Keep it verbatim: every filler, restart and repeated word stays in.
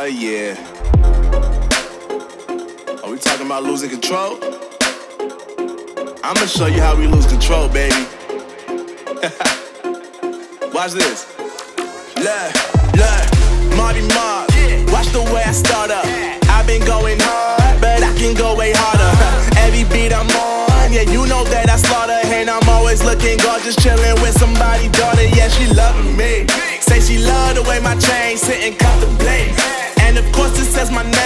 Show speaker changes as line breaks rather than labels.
Uh, yeah. Are we talking about losing control? I'ma show you how we lose control, baby. Watch this. Look, look, Marty Mark. Watch the way I start up. I've been going hard, but I can go way harder. Every beat I'm on, yeah, you know that I slaughter. And I'm always looking gorgeous, chilling with somebody's daughter. Yeah, she loving me. Say she love the way my chain sit and contemplate. And of course it says my name